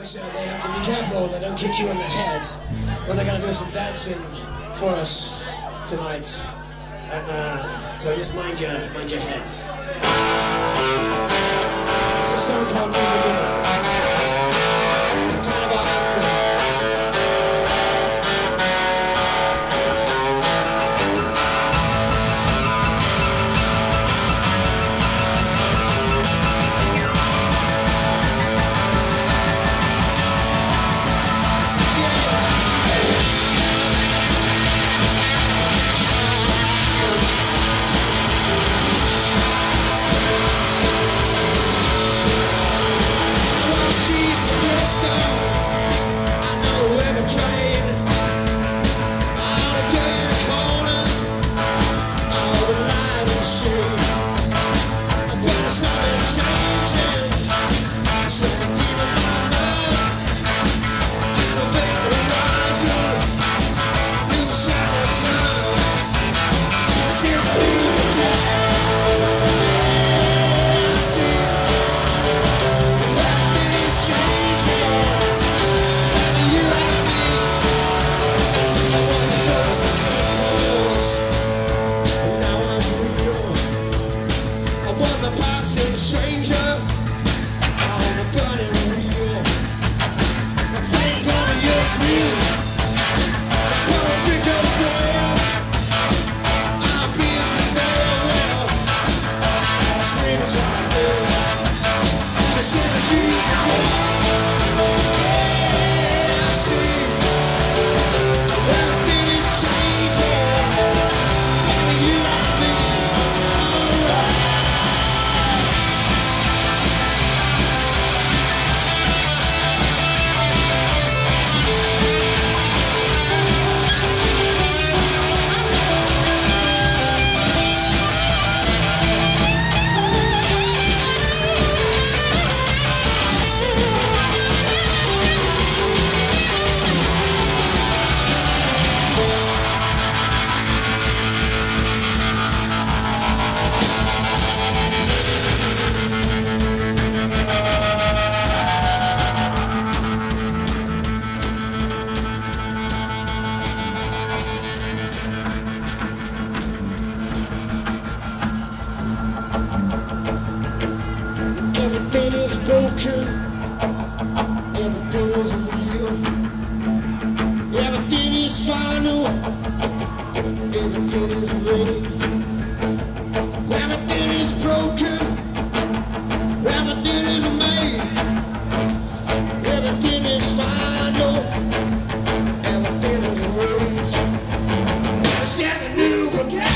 So they have to be careful they don't kick you in the head. But they're going to do some dancing for us tonight. And so just mind your heads. It's a song called Name Again. It's kind of our anthem. Broken. Everything is real. Everything is final. Everything is made. Everything is broken. Everything is made. Everything is final. Everything is raised. This is a new beginning.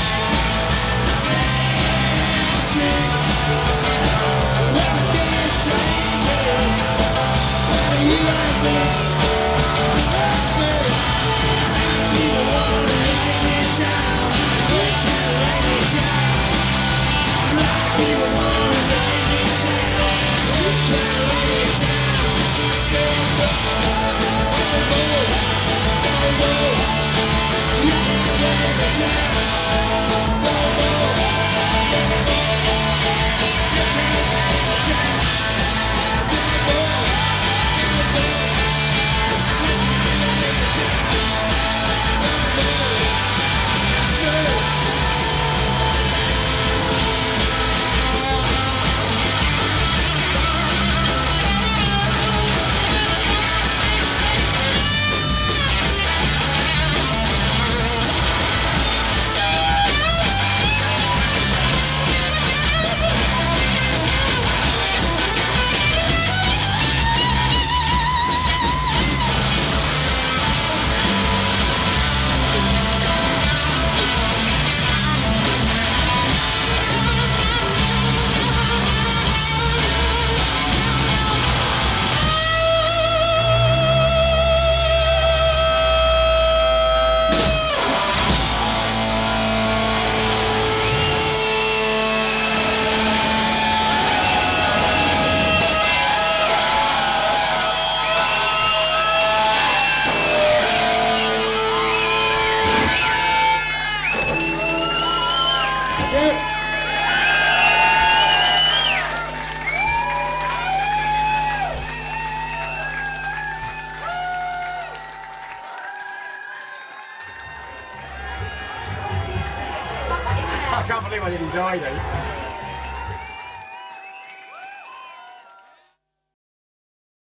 can't believe I didn't die then.